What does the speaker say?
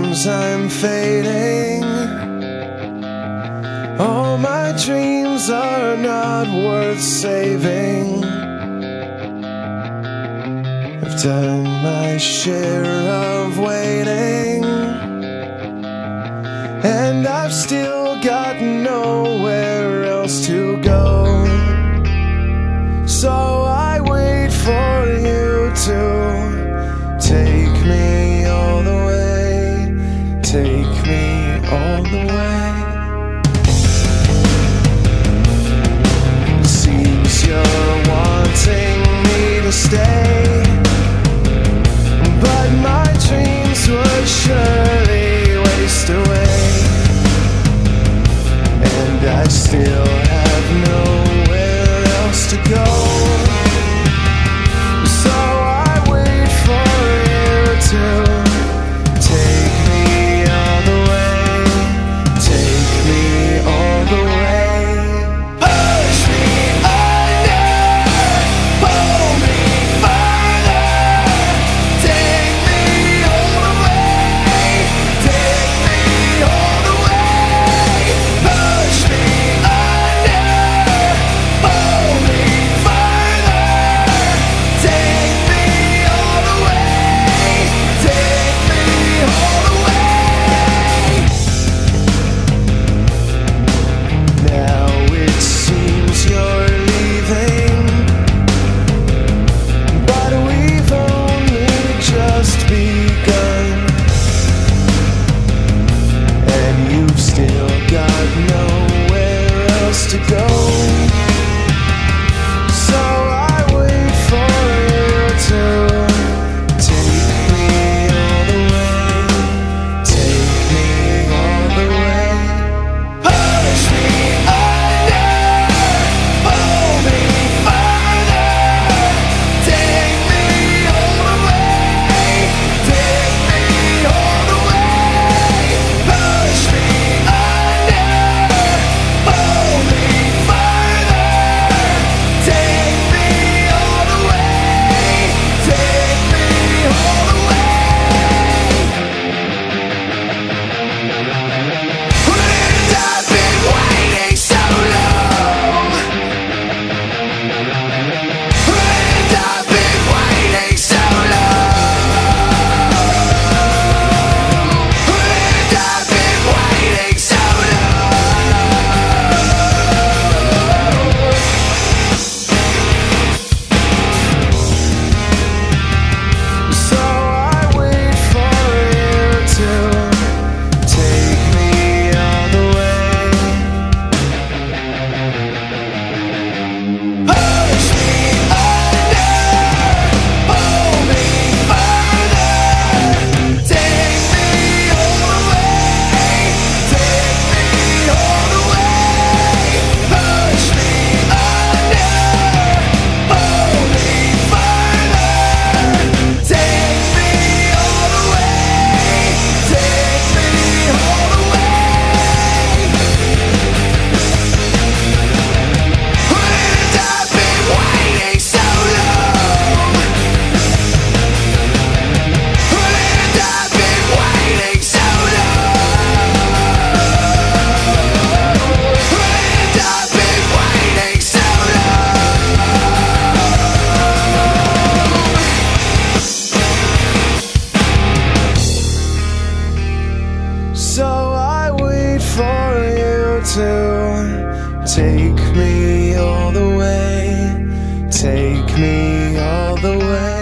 seems I'm fading. All my dreams are not worth saving. I've done my share of waiting, and I've still got nowhere else to go. So I wait for you to take me all the way, take me all the way. Seems you're wanting me to stay, but my dreams would surely waste away, and I still have nowhere else to go. So I wait for you to take me all the way, take me all the way. Push me under, pull me further, take me all the way, take me all the way. Push me under, pull me further, take me all the way, take me all the way. Now it seems you're leaving, but we've only just begun, and you've still got nowhere else to go. So I wait for you to take me all the way, take me all the way. Push me under, pull me further, take me all the way, take me all the way. Push me under, pull me further, take me all the way, take me all the way. And I've been waiting so long, and I've been waiting so long, and I've been waiting so long. So I wait for you to take me all the way. Push me under, pull me further, take me all the way, take me all the way. Push me under, pull me further, take me all the way, take me all the way. And I've been waiting so long, and I've been waiting so long, and I've been waiting so long. So I wait for you to take me all the way, take me all the way.